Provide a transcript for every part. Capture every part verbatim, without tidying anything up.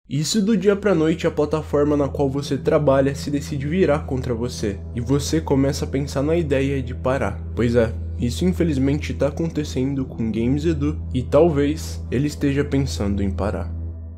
E se do dia pra noite a plataforma na qual você trabalha se decide virar contra você, e você começa a pensar na ideia de parar? Pois é, isso infelizmente tá acontecendo com GamesEdu, e talvez ele esteja pensando em parar.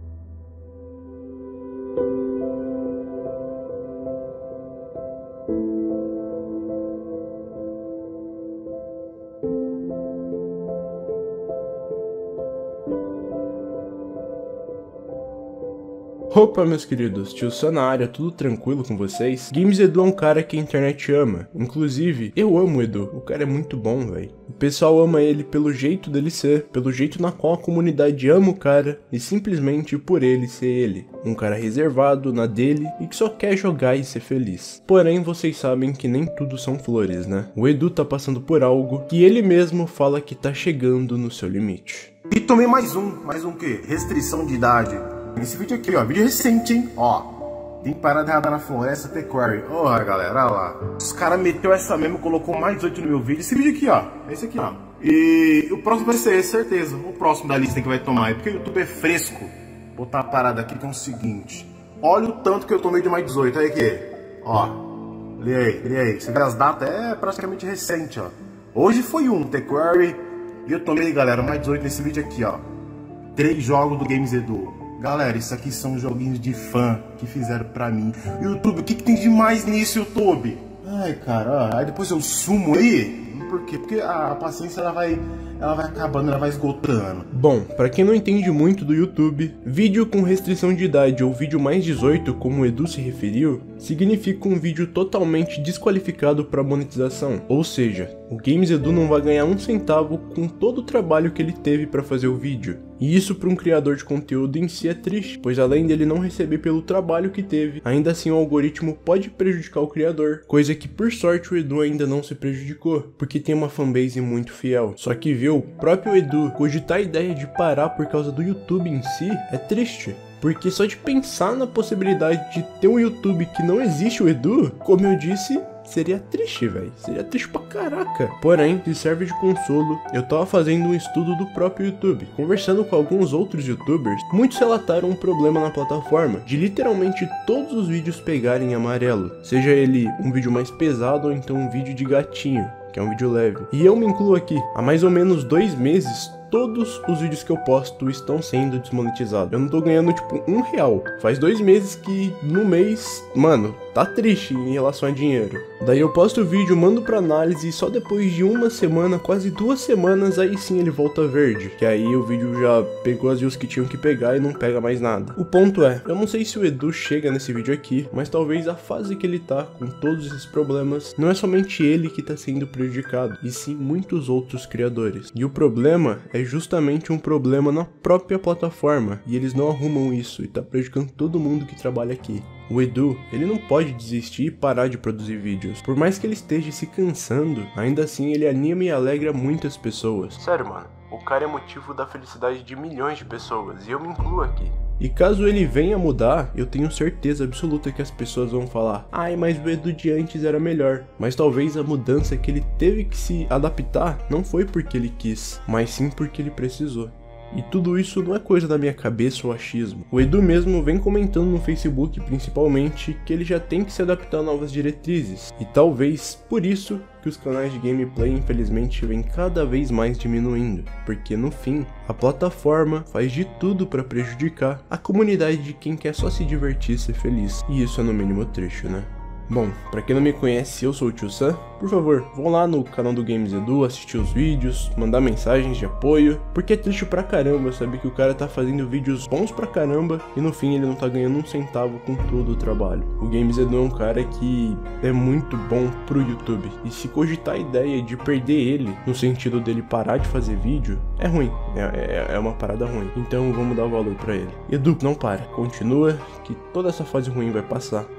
Opa, meus queridos, tio Sam na área, tudo tranquilo com vocês? GamesEdu é um cara que a internet ama, inclusive, eu amo o Edu, o cara é muito bom, velho. O pessoal ama ele pelo jeito dele ser, pelo jeito na qual a comunidade ama o cara, e simplesmente por ele ser ele. Um cara reservado, na dele, e que só quer jogar e ser feliz. Porém, vocês sabem que nem tudo são flores, né? O Edu tá passando por algo que ele mesmo fala que tá chegando no seu limite. E tomei mais um, mais um que? Restrição de idade. Esse vídeo aqui, ó, vídeo recente, hein? Ó, tem parada errada na floresta, T-Quarry. Ó, galera, olha lá. Os caras meteu essa mesmo, colocou mais oito no meu vídeo. Esse vídeo aqui, ó, esse aqui, ó. E o próximo vai ser esse, certeza. O próximo da lista que vai tomar. É porque o YouTube é fresco. Vou botar a parada aqui que é o seguinte. Olha o tanto que eu tomei de mais dezoito. Aí aqui, ó. Lê aí, lê aí. Você vê as datas, é praticamente recente, ó. Hoje foi um, T-Quarry. E eu tomei, galera, mais dezoito nesse vídeo aqui, ó. Três jogos do GamesEdu. Galera, isso aqui são joguinhos de fã que fizeram pra mim. YouTube, o que, que tem de mais nisso, YouTube? Ai, cara, ó, aí depois eu sumo aí. Por quê? Porque a paciência ela vai, ela vai acabando, ela vai esgotando. Bom, pra quem não entende muito do YouTube, vídeo com restrição de idade ou vídeo mais dezoito, como o Edu se referiu, significa um vídeo totalmente desqualificado para monetização. Ou seja, o GamesEdu não vai ganhar um centavo com todo o trabalho que ele teve para fazer o vídeo. E isso para um criador de conteúdo em si é triste, pois além dele não receber pelo trabalho que teve, ainda assim o algoritmo pode prejudicar o criador, coisa que por sorte o Edu ainda não se prejudicou, porque tem uma fanbase muito fiel. Só que ver o próprio Edu cogitar a ideia de parar por causa do YouTube em si é triste. Porque só de pensar na possibilidade de ter um YouTube que não existe o Edu, como eu disse, seria triste, velho. Seria triste pra caraca. Porém, se serve de consolo, eu tava fazendo um estudo do próprio YouTube. Conversando com alguns outros youtubers, muitos relataram um problema na plataforma, de literalmente todos os vídeos pegarem amarelo. Seja ele um vídeo mais pesado ou então um vídeo de gatinho, que é um vídeo leve. E eu me incluo aqui. Há mais ou menos dois meses, todos os vídeos que eu posto estão sendo desmonetizados. Eu não tô ganhando, tipo, um real. Faz dois meses que, no mês, mano, tá triste em relação a dinheiro. Daí eu posto o vídeo, mando pra análise e só depois de uma semana, quase duas semanas, aí sim ele volta verde. Que aí o vídeo já pegou as views que tinham que pegar e não pega mais nada. O ponto é, eu não sei se o Edu chega nesse vídeo aqui, mas talvez a fase que ele tá, com todos esses problemas, não é somente ele que tá sendo prejudicado, e sim muitos outros criadores. E o problema é justamente um problema na própria plataforma, e eles não arrumam isso, e tá prejudicando todo mundo que trabalha aqui. O Edu, ele não pode desistir e parar de produzir vídeos. Por mais que ele esteja se cansando, ainda assim ele anima e alegra muitas pessoas. Sério, mano, o cara é motivo da felicidade de milhões de pessoas, e eu me incluo aqui. E caso ele venha mudar, eu tenho certeza absoluta que as pessoas vão falar: ai, mas o Edu de antes era melhor. Mas talvez a mudança que ele teve que se adaptar não foi porque ele quis, mas sim porque ele precisou. E tudo isso não é coisa da minha cabeça ou achismo. O Edu mesmo vem comentando no Facebook, principalmente, que ele já tem que se adaptar a novas diretrizes. E talvez por isso que os canais de gameplay infelizmente vêm cada vez mais diminuindo. Porque no fim, a plataforma faz de tudo para prejudicar a comunidade de quem quer só se divertir e ser feliz. E isso é no mínimo triste, né? Bom, pra quem não me conhece, eu sou o tio Sam. Por favor, vão lá no canal do GamesEdu, assistir os vídeos, mandar mensagens de apoio, porque é triste pra caramba saber que o cara tá fazendo vídeos bons pra caramba e no fim ele não tá ganhando um centavo com todo o trabalho. O GamesEdu é um cara que é muito bom pro YouTube, e se cogitar a ideia de perder ele, no sentido dele parar de fazer vídeo, é ruim, é, é, é uma parada ruim. Então vamos dar valor pra ele. Edu, não para, continua, que toda essa fase ruim vai passar